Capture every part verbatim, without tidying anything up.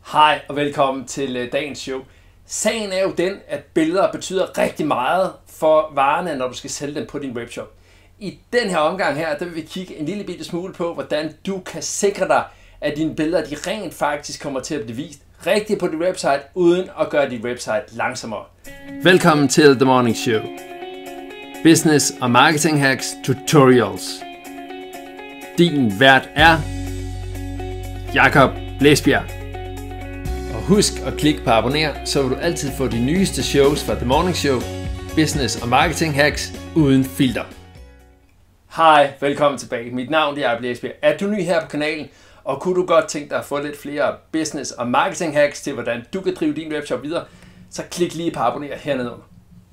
Hej og velkommen til dagens show. Sagen er jo den, at billeder betyder rigtig meget for varerne, når du skal sælge dem på din webshop. I den her omgang her, der vil vi kigge en lille bitte smule på, hvordan du kan sikre dig, at dine billeder de rent faktisk kommer til at blive vist rigtigt på dit website, uden at gøre dit website langsommere. Velkommen til The Morning Show. Business og marketing hacks tutorials. Din vært er Jakob Blæsbjerg. Og husk at klikke på abonner, så vil du altid få de nyeste shows fra The Morning Show, Business og Marketing Hacks uden filter. Hej, velkommen tilbage. Mit navn er Jakob Blæsbjerg. Er du ny her på kanalen, og kunne du godt tænke dig at få lidt flere business og marketing hacks til, hvordan du kan drive din webshop videre, så klik lige på abonner hernede under.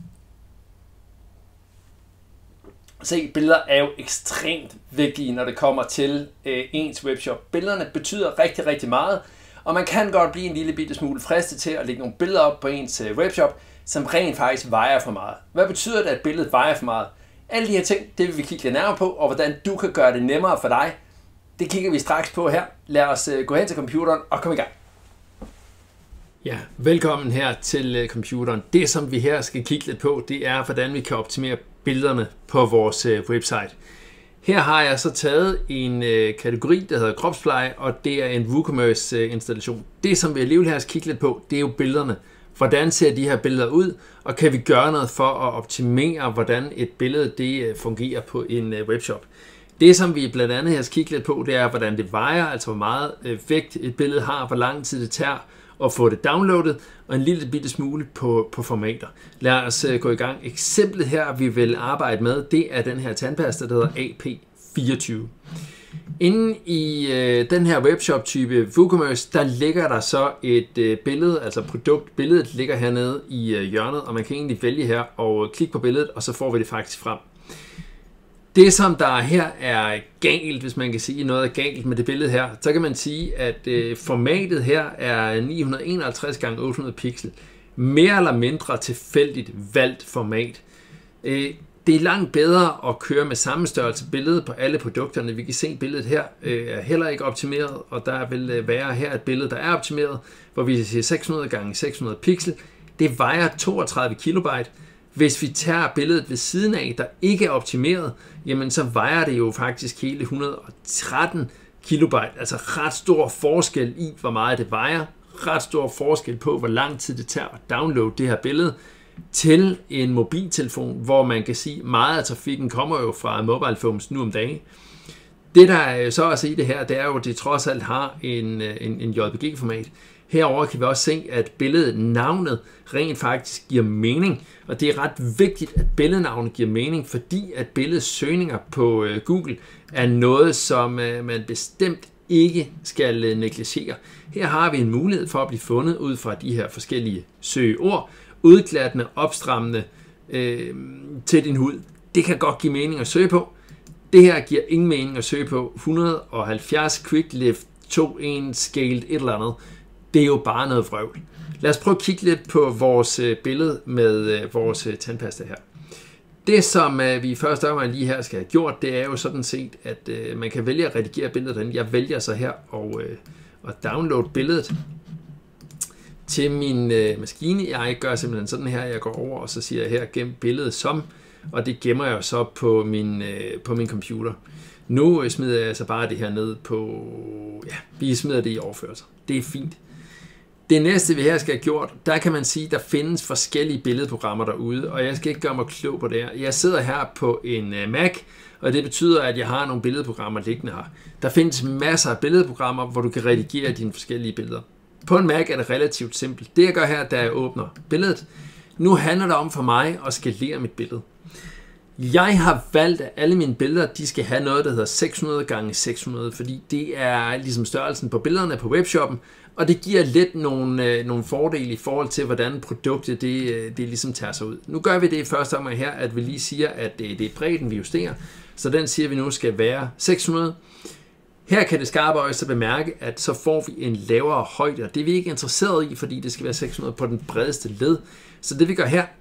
Se, billeder er jo ekstremt vigtige, når det kommer til øh, ens webshop. Billederne betyder rigtig, rigtig meget, og man kan godt blive en lille bitte smule fristet til at lægge nogle billeder op på ens øh, webshop, som rent faktisk vejer for meget. Hvad betyder det, at billedet vejer for meget? Alle de her ting, det vil vi kigge lidt nærmere på, og hvordan du kan gøre det nemmere for dig, det kigger vi straks på her. Lad os øh, gå hen til computeren og komme i gang. Ja, velkommen her til øh, computeren. Det, som vi her skal kigge lidt på, det er, hvordan vi kan optimere billederne på vores øh, website. Her har jeg så taget en øh, kategori, der hedder kropspleje, og det er en WooCommerce øh, installation. Det, som vi alligevel her skal kigge lidt på, det er jo billederne. Hvordan ser de her billeder ud, og kan vi gøre noget for at optimere, hvordan et billede det øh, fungerer på en øh, webshop. Det, som vi blandt andet her skal kigge lidt på, det er, hvordan det vejer, altså hvor meget øh, vægt et billede har, hvor lang tid det tager at få det downloadet, og en lille bitte smule på, på formater. Lad os uh, gå i gang. Eksemplet her, vi vil arbejde med, det er den her tandpasta, der hedder A P fireogtyve. Inden i uh, den her webshop-type WooCommerce, der ligger der så et uh, billede, altså produktbilledet ligger hernede i uh, hjørnet, og man kan egentlig vælge her og klikke på billedet, og så får vi det faktisk frem. Det, som der her er galt, hvis man kan sige noget er galt med det billede her, så kan man sige, at øh, formatet her er ni hundrede enoghalvtreds gange otte hundrede pixel. Mere eller mindre tilfældigt valgt format. Øh, det er langt bedre at køre med samme størrelse billede på alle produkterne. Vi kan se, at billedet her øh, er heller ikke optimeret, og der vil øh, være her et billede, der er optimeret, hvor vi ser seks hundrede gange seks hundrede pixel. Det vejer toogtredive kilobyte. Hvis vi tager billedet ved siden af, der ikke er optimeret, jamen så vejer det jo faktisk hele et hundrede og tretten kilobyte. Altså ret stor forskel i, hvor meget det vejer. Ret stor forskel på, hvor lang tid det tager at downloade det her billede til en mobiltelefon, hvor man kan sige, at meget af trafikken kommer jo fra mobile phones nu om dagen. Det der er så at se det her, det er jo, at det trods alt har en, en, en J P G-format. Herover kan vi også se, at billedet, navnet, rent faktisk giver mening. Og det er ret vigtigt, at billednavnet giver mening, fordi at billedets søgninger på Google er noget, som man bestemt ikke skal negligere. Her har vi en mulighed for at blive fundet ud fra de her forskellige søgeord, udglattende, opstrammende øh, til din hud. Det kan godt give mening at søge på. Det her giver ingen mening at søge på. et hundrede og halvfjerds Quick Lift to en Scaled et eller andet. Det er jo bare noget vrøvl. Lad os prøve at kigge lidt på vores billede med vores tandpasta her. Det, som vi i første omgang lige her skal have gjort, det er jo sådan set, at man kan vælge at redigere billedet. Jeg vælger så her og, og downloade billedet til min maskine. Jeg gør simpelthen sådan her, jeg går over, og så siger jeg her, gem billedet som, og det gemmer jeg så på min, på min computer. Nu smider jeg så bare det her ned på, ja, vi smider det i overførsel. Det er fint. Det næste, vi her skal have gjort, der kan man sige, der findes forskellige billedprogrammer derude, og jeg skal ikke gøre mig klog på det her. Jeg sidder her på en Mac, og det betyder, at jeg har nogle billedprogrammer liggende her. Der findes masser af billedprogrammer, hvor du kan redigere dine forskellige billeder. På en Mac er det relativt simpelt. Det jeg gør her, da jeg åbner billedet, nu handler det om for mig at skalere mit billede. Jeg har valgt, at alle mine billeder, de skal have noget, der hedder seks hundrede gange seks hundrede, fordi det er ligesom størrelsen på billederne på webshoppen, og det giver lidt nogle, øh, nogle fordele i forhold til, hvordan produktet det, det ligesom tager sig ud. Nu gør vi det i første omgang her, at vi lige siger, at det, det er bredden, vi justerer, så den siger vi nu skal være seks hundrede. Her kan det skarpe øje så bemærke, at så får vi en lavere højde, og det er vi ikke interesseret i, fordi det skal være seks hundrede på den bredeste led. Så det vi gør her,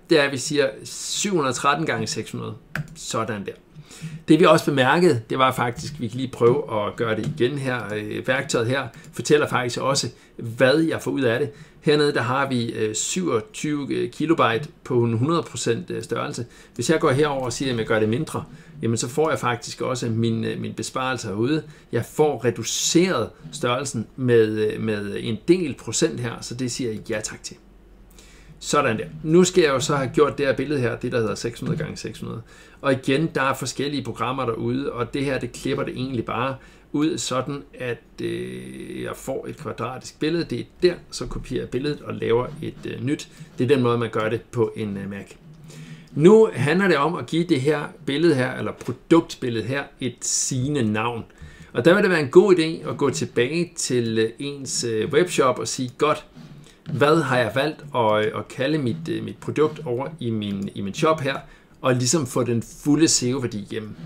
det er, at vi siger syv hundrede og tretten gange seks hundrede. Sådan der. Det vi også bemærkede, det var faktisk, vi kan lige prøve at gøre det igen her. Værktøjet her fortæller faktisk også, hvad jeg får ud af det. Hernede der har vi syvogtyve kilobyte på hundrede procent størrelse. Hvis jeg går herover og siger, at jeg gør det mindre, jamen så får jeg faktisk også min, min besparelse herude. Jeg får reduceret størrelsen med, med en del procent her, så det siger jeg ja tak til. Sådan der. Nu skal jeg jo så have gjort det her billede her, det der hedder seks hundrede gange seks hundrede. Og igen, der er forskellige programmer derude, og det her, det klipper det egentlig bare ud, sådan at øh, jeg får et kvadratisk billede. Det er der, så kopierer jeg billedet og laver et øh, nyt. Det er den måde, man gør det på en øh, Mac. Nu handler det om at give det her billede her, eller produktbillede her, et sigende navn. Og der vil det være en god idé at gå tilbage til øh, ens øh, webshop og sige, godt, hvad har jeg valgt at, at kalde mit, mit produkt over i min, i min shop her, og ligesom få den fulde S E O-værdi igennem.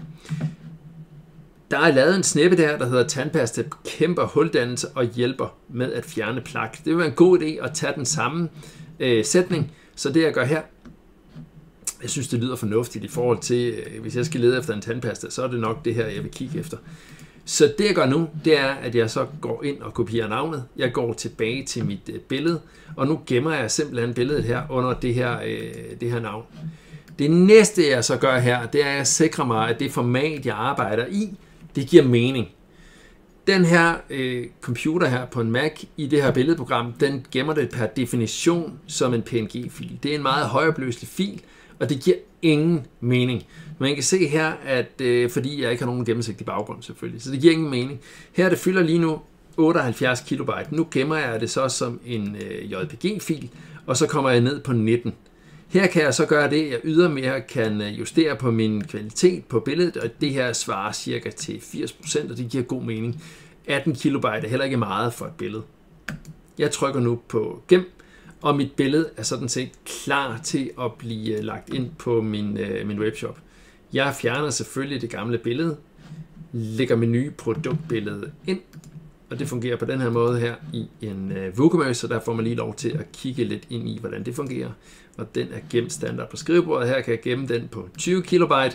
Der er lavet en snippe der, der hedder tandpasta bekæmper huldannelse og hjælper med at fjerne plak. Det vil være en god idé at tage den samme øh, sætning, så det jeg gør her, jeg synes det lyder fornuftigt i forhold til, øh, hvis jeg skal lede efter en tandpasta, så er det nok det her, jeg vil kigge efter. Så det jeg gør nu, det er, at jeg så går ind og kopierer navnet. Jeg går tilbage til mit øh, billede, og nu gemmer jeg simpelthen billedet her under det her, øh, det her navn. Det næste jeg så gør her, det er, at jeg sikrer mig, at det format, jeg arbejder i, det giver mening. Den her øh, computer her på en Mac i det her billedprogram, den gemmer det per definition som en P N G-fil. Det er en meget højopløselig fil, og det giver ingen mening. Man kan se her, at øh, fordi jeg ikke har nogen gennemsigtig baggrund selvfølgelig, så det giver ingen mening. Her det fylder lige nu otteoghalvfjerds kilobyte. Nu gemmer jeg det så som en øh, J P G-fil, og så kommer jeg ned på nitten. Her kan jeg så gøre det, jeg ydermere kan justere på min kvalitet på billedet, og det her svarer cirka til firs procent, og det giver god mening. atten kilobyte er heller ikke meget for et billede. Jeg trykker nu på gem, og mit billede er sådan set klar til at blive lagt ind på min, min webshop. Jeg fjerner selvfølgelig det gamle billede, lægger mit nye produktbillede ind, og det fungerer på den her måde her i en uh, WooCommerce, så der får man lige lov til at kigge lidt ind i, hvordan det fungerer. Og den er gemt standard på skrivebordet. Her kan jeg gemme den på tyve kilobyte.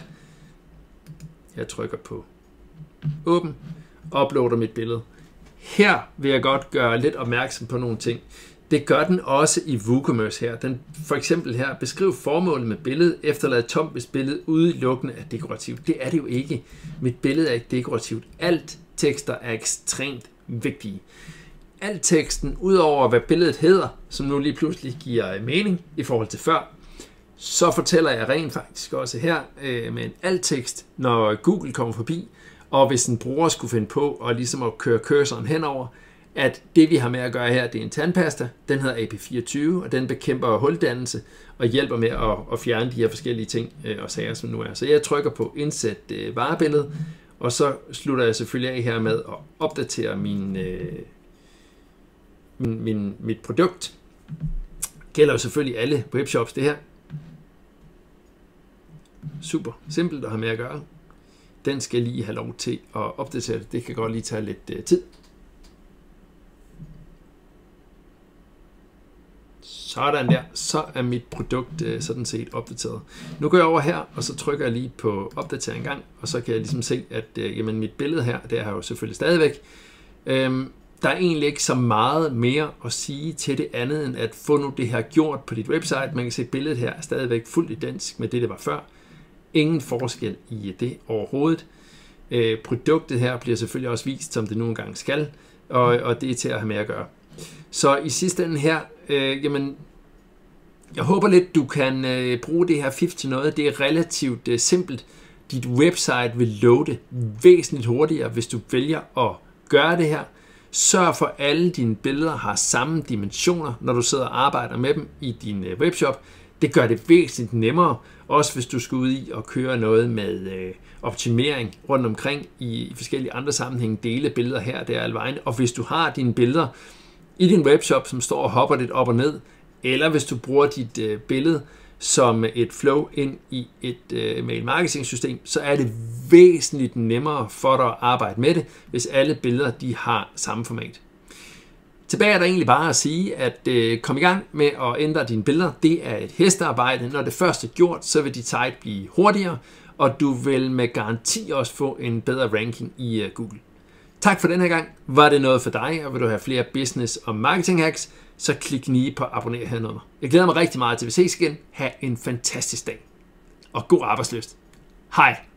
Jeg trykker på åben, uploader mit billede. Her vil jeg godt gøre lidt opmærksom på nogle ting. Det gør den også i WooCommerce her. Den for eksempel her, beskriv formålet med billedet, efterlad tomt, hvis billedet udelukkende er dekorativt. Det er det jo ikke. Mit billede er ikke dekorativt. Alt tekster er ekstremt vigtige. Alt teksten, udover hvad billedet hedder, som nu lige pludselig giver mening i forhold til før, så fortæller jeg rent faktisk også her øh, med en alt-tekst, når Google kommer forbi, og hvis en bruger skulle finde på og ligesom at køre cursoren henover, at det vi har med at gøre her, det er en tandpasta, den hedder A P fireogtyve, og den bekæmper huldannelse og hjælper med at, at fjerne de her forskellige ting øh, og sager, som nu er. Så jeg trykker på indsæt øh, varebillede, og så slutter jeg selvfølgelig af her med at opdatere min, øh, min, min, mit produkt. Det gælder jo selvfølgelig alle webshops, det her. Super simpelt at have med at gøre. Den skal lige have lov til at opdatere det. Det kan godt lige tage lidt øh, tid. Sådan der, så er mit produkt øh, sådan set opdateret. Nu går jeg over her, og så trykker jeg lige på opdater en gang, og så kan jeg ligesom se, at øh, jamen, mit billede her, det er jo selvfølgelig stadigvæk. Øhm, der er egentlig ikke så meget mere at sige til det andet, end at få nu det her gjort på dit website. Man kan se, at billedet her er stadigvæk fuldt identisk med det, det var før. Ingen forskel i det overhovedet. Øh, produktet her bliver selvfølgelig også vist, som det nu engang skal, og, og det er til at have med at gøre. Så i sidste ende her, øh, jamen, jeg håber lidt, du kan øh, bruge det her fif til noget. Det er relativt øh, simpelt. Dit website vil loade væsentligt hurtigere, hvis du vælger at gøre det her. Sørg for, at alle dine billeder har samme dimensioner, når du sidder og arbejder med dem i din øh, webshop. Det gør det væsentligt nemmere, også hvis du skal ud i og køre noget med øh, optimering rundt omkring i, i forskellige andre sammenhænge, dele billeder her og der alvejen. Og hvis du har dine billeder i din webshop, som står og hopper lidt op og ned, eller hvis du bruger dit øh, billede som et flow ind i et øh, mail marketing system, så er det væsentligt nemmere for dig at arbejde med det, hvis alle billeder de har samme format. Tilbage er der egentlig bare at sige, at øh, kom i gang med at ændre dine billeder. Det er et hestearbejde. Når det først er gjort, så vil dit site blive hurtigere, og du vil med garanti også få en bedre ranking i uh, Google. Tak for den her gang. Var det noget for dig, og vil du have flere business- og marketing hacks, så klik lige på abonner hernede. Jeg glæder mig rigtig meget til, at vi ses igen. Ha' en fantastisk dag. Og god arbejdslyst. Hej.